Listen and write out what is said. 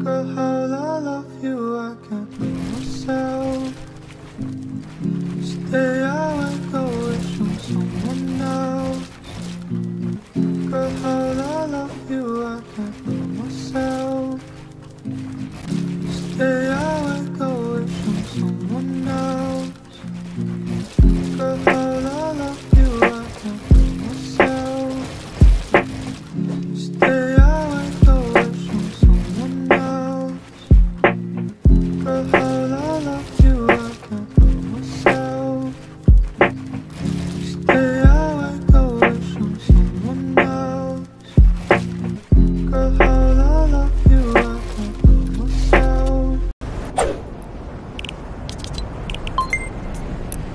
Girl, how I love you, I can't lose myself. Stay